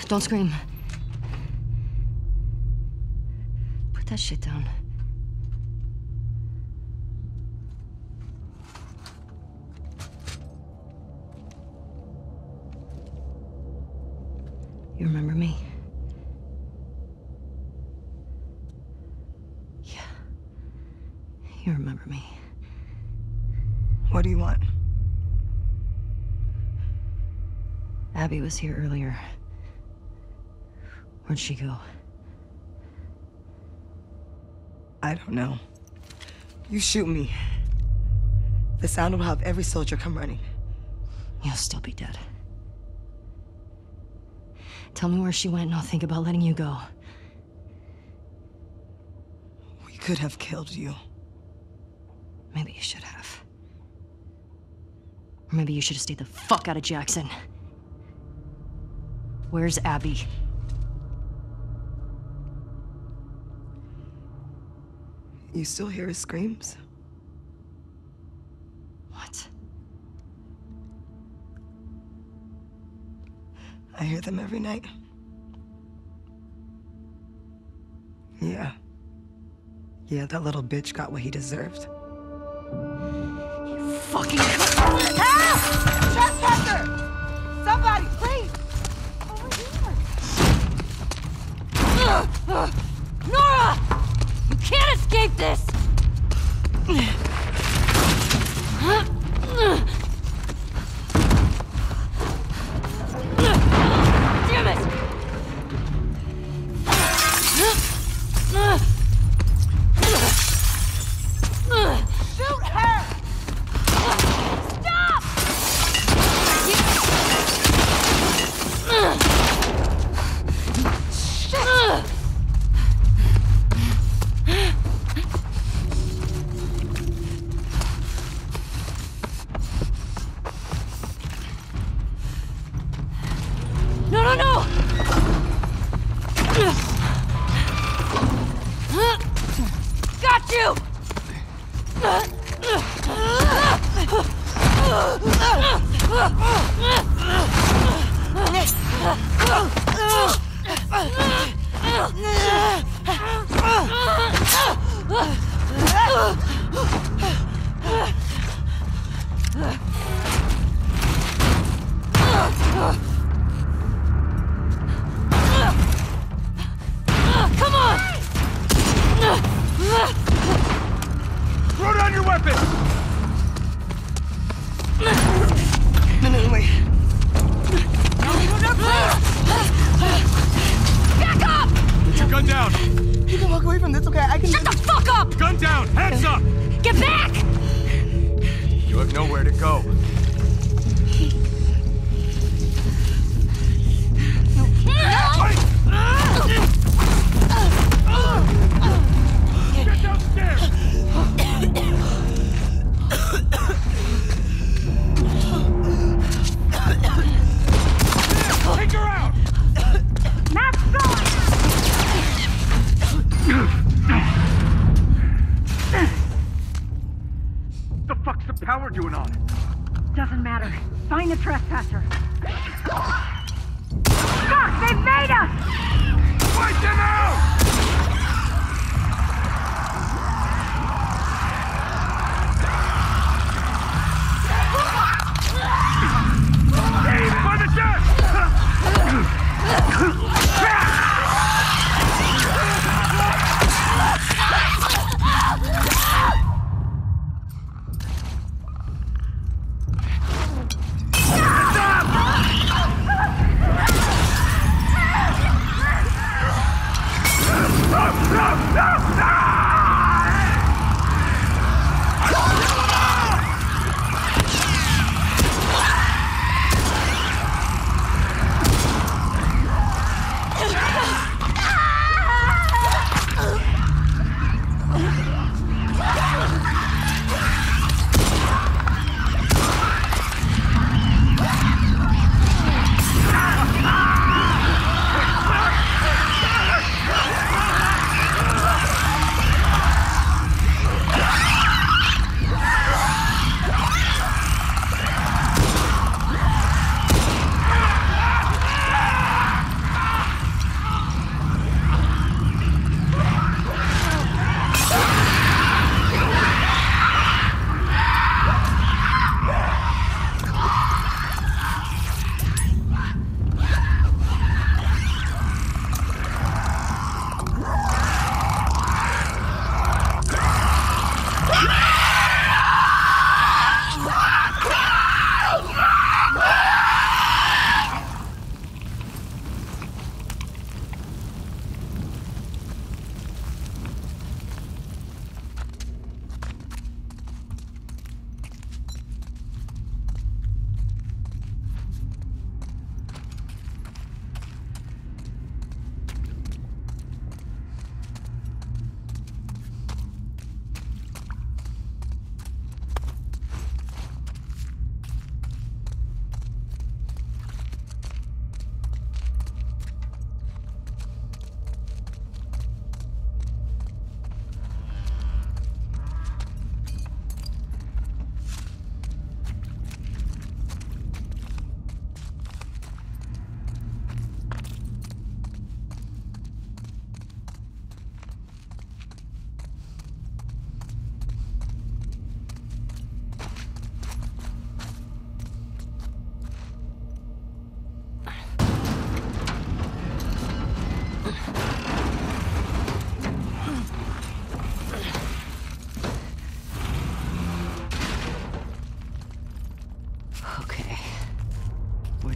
Don't scream. Put that shit down. You remember me? Yeah. You remember me. What do you want? Abby was here earlier. Where'd she go? I don't know. You shoot me. The sound will have every soldier come running. You'll still be dead. Tell me where she went and I'll think about letting you go. We could have killed you. Maybe you should have. Or maybe you should have stayed the fuck out of Jackson. Where's Abby? You still hear his screams? What? I hear them every night. Yeah. Yeah, that little bitch got what he deserved. You fucking Help! Trespasser! Somebody, please! Over here! Nora! You can't escape this! Damn it! Shoot her! Stop! No, no, no! Got you! Come on! Throw down your weapon! No, wait. No, Back up! Put your gun down! You can walk away from this, okay? I can... Shut the fuck up! Gun down! Hands up! Get back! You have nowhere to go. Get downstairs! Take her out! Map's gone! What the fuck's the power doing on it? Doesn't matter. Find the trespasser. Fuck! They made us! Fight them out! Aim for the death! Stop!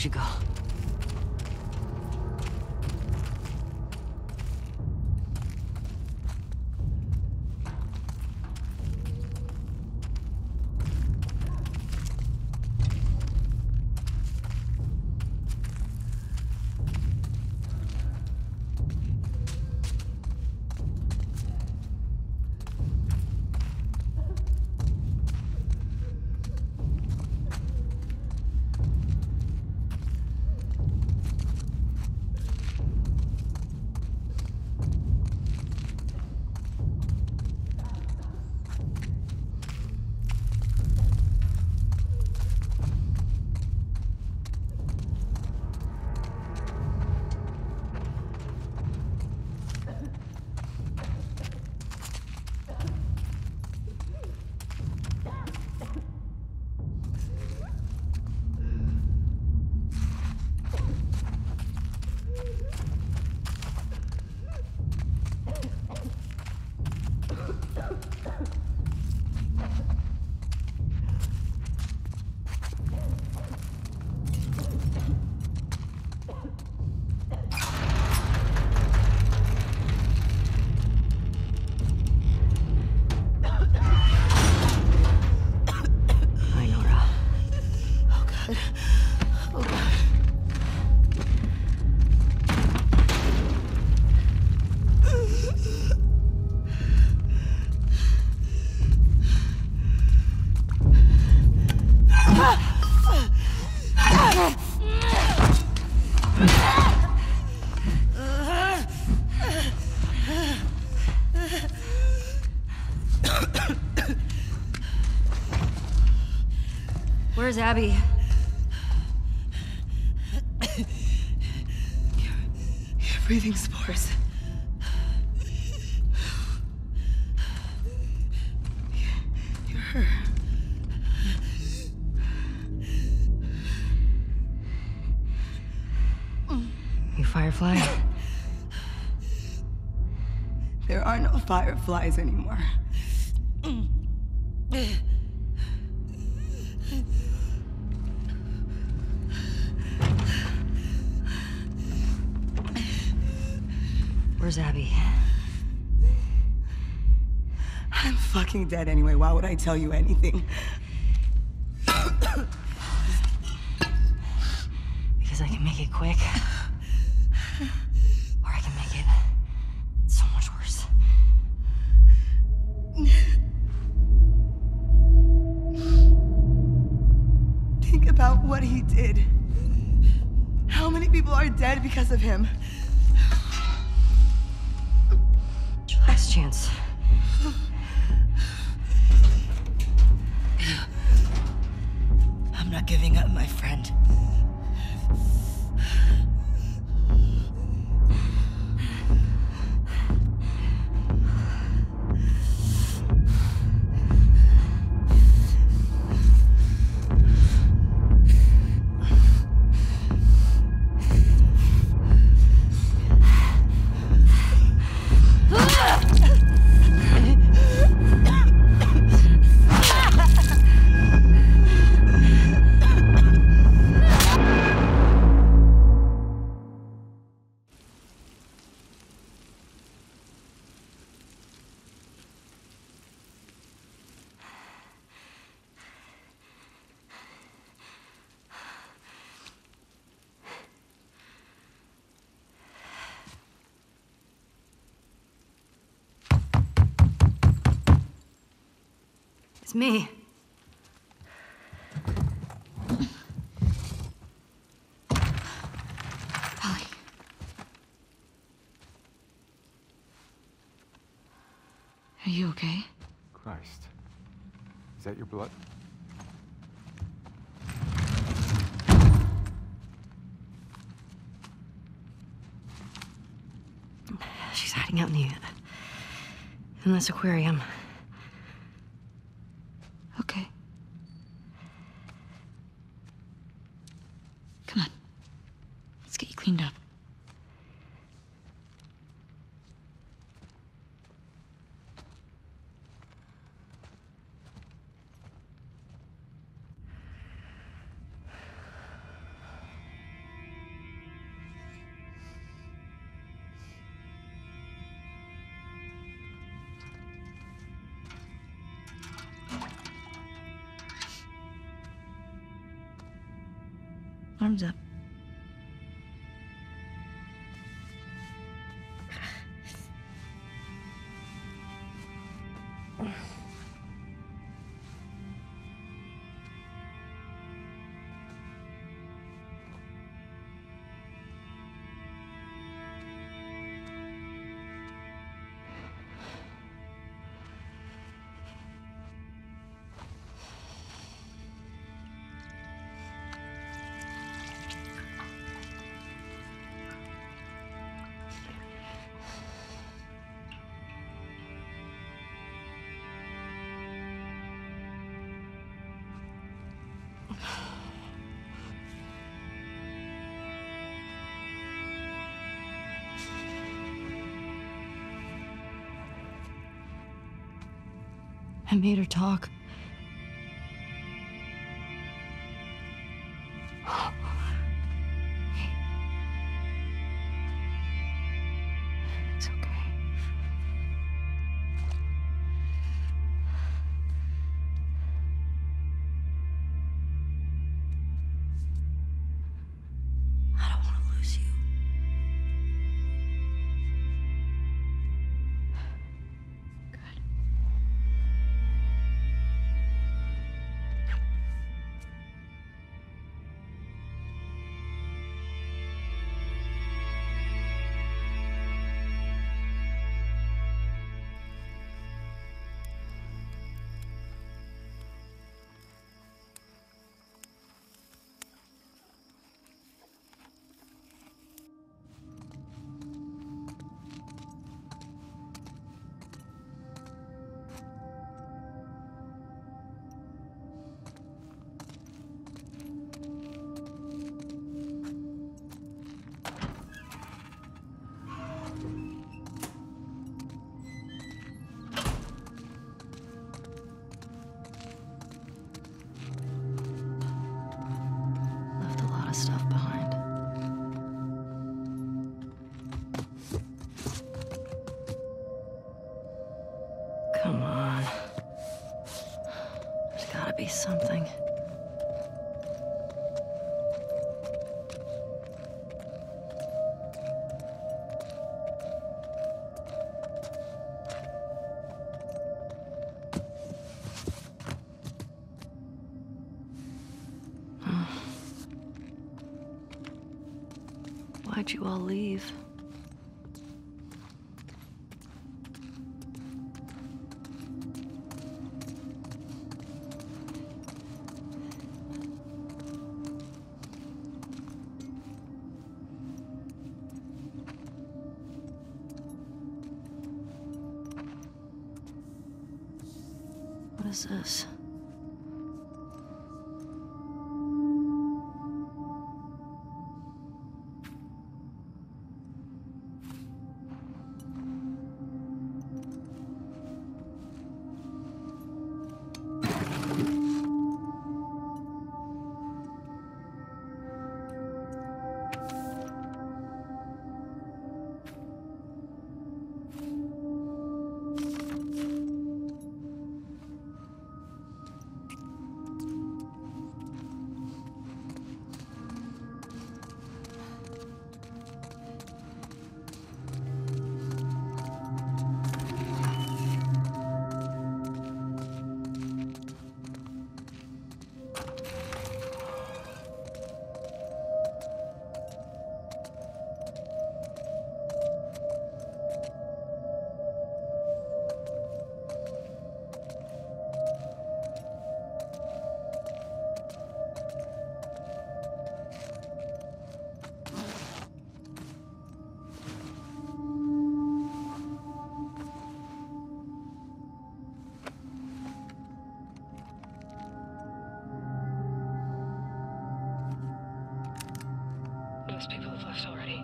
Where'd you go? Hi, Nora. Oh, God. Oh, God. Where's Abby? You're breathing spores. You're her. You Firefly? There are no fireflies anymore. Where's Abby? I'm fucking dead anyway. Why would I tell you anything? Because I can make it quick. Or I can make it so much worse. Think about what he did. How many people are dead because of him? Last chance. I'm not giving up, my friend. It's me. Ellie. Are you okay? Christ. Is that your blood? She's hiding out in this aquarium. Okay. Come on. Let's get you cleaned up. arms up. I made her talk. It's okay. I don't want to lose you. Stuff behind. Come on. There's gotta be something. Why'd you all leave? What is this? Most people have left already.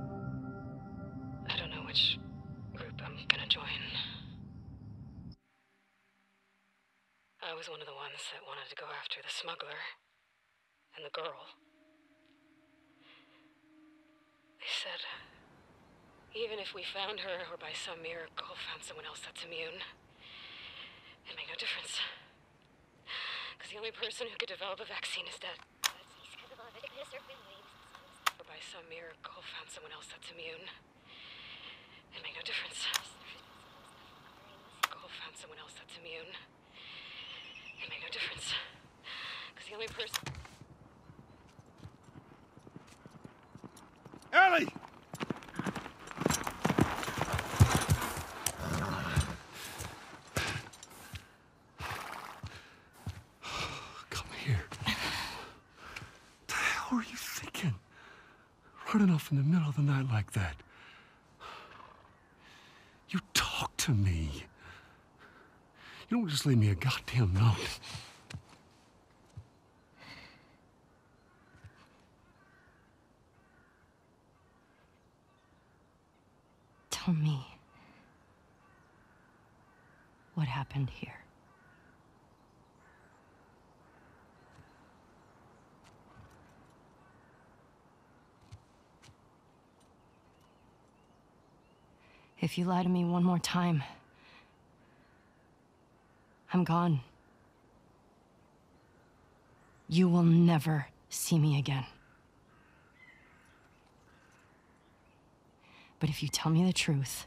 I don't know which group I'm gonna join. I was one of the ones that wanted to go after the smuggler and the girl. They said, even if we found her or by some miracle found someone else that's immune, it'd make no difference. Because the only person who could develop a vaccine is dead. or by some miracle found someone else that's immune, it made no difference. Found someone else that's immune. It made no difference. Because the only person... Ellie! Come here. What the hell were you thinking? Running off in the middle of the night like that. You talk to me. You don't just leave me a goddamn note. Tell me what happened here. If you lie to me one more time, I'm gone. You will never see me again. But if you tell me the truth,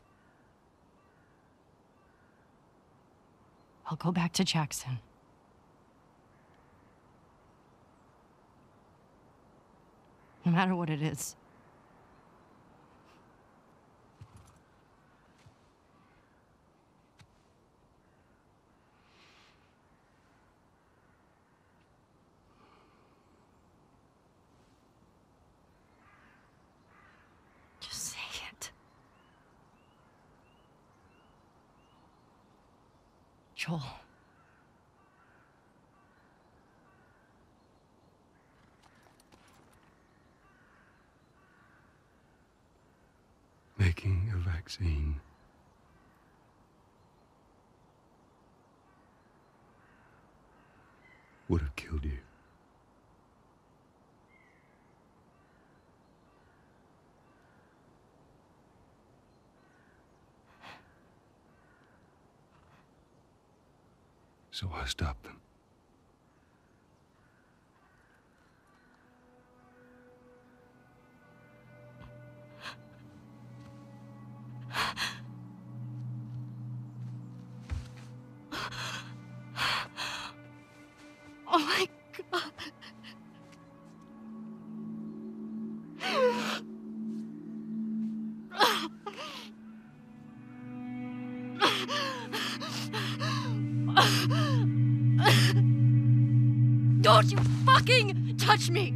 I'll go back to Jackson. No matter what it is. Joel. Making a vaccine. Would have killed you. So I stopped them. Oh my God. Don't you fucking touch me!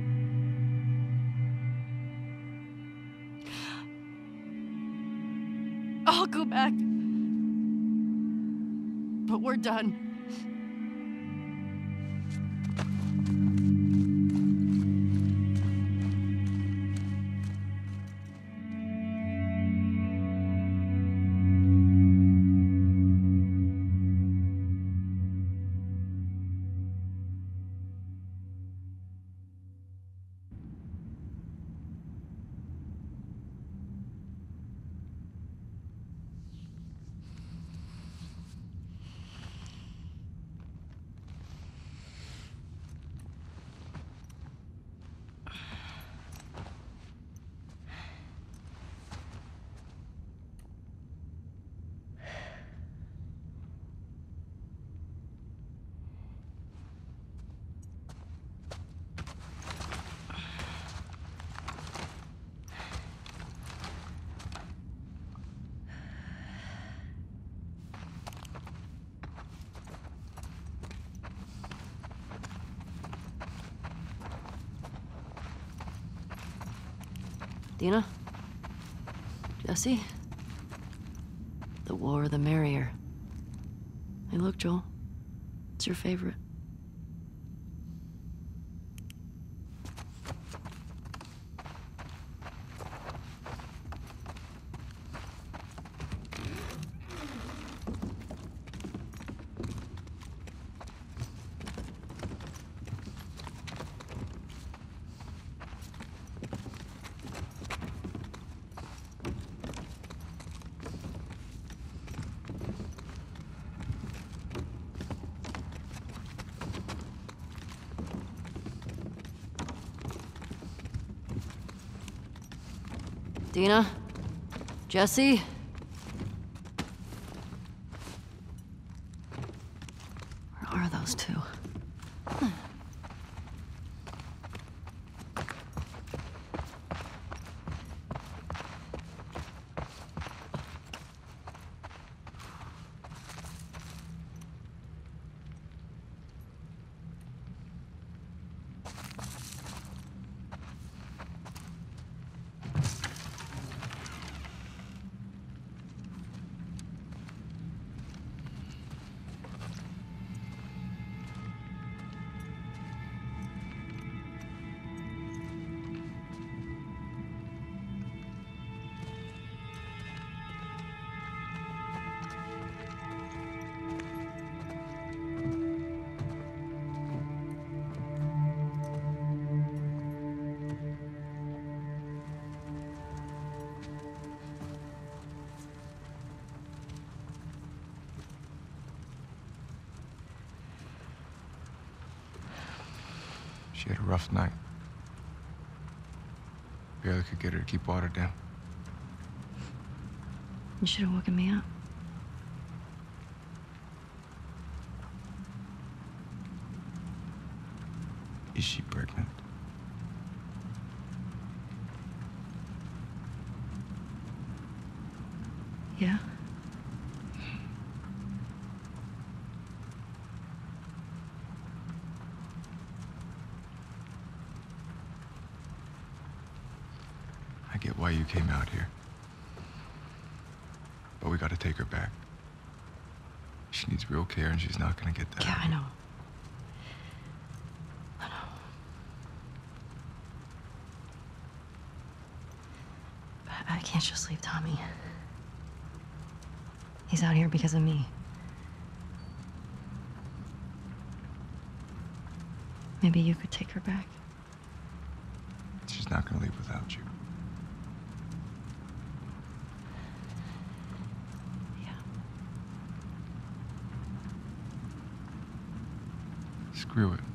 I'll go back. But we're done. Dina? Jesse? The more the merrier. Hey, look, Joel. It's your favorite. Dina? Jesse? Where are those two? She had a rough night. Barely could get her to keep water down. You should have woken me up. Is she pregnant? Yeah? I get why you came out here. But we gotta take her back. She needs real care and she's not gonna get that. Yeah, I know. I know. But I can't just leave Tommy. He's out here because of me. Maybe you could take her back. She's not gonna leave without you. Yeah. Screw it.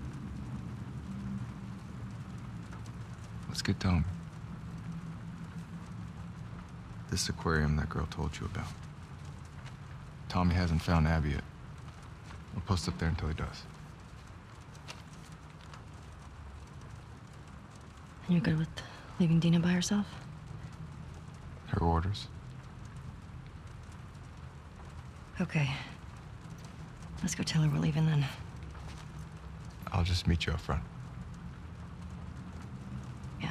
Let's get Tommy. This aquarium that girl told you about. Tommy hasn't found Abby yet. We'll post up there until he does. And you're good with leaving Dina by herself? Her orders. Okay. Let's go tell her we're leaving then. I'll just meet you up front. Yeah.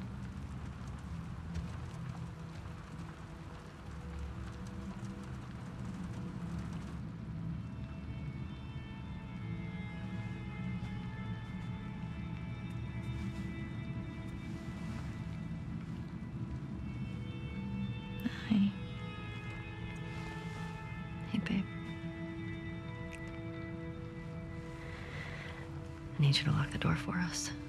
Hi. Hey, babe. I need you to lock the door for us.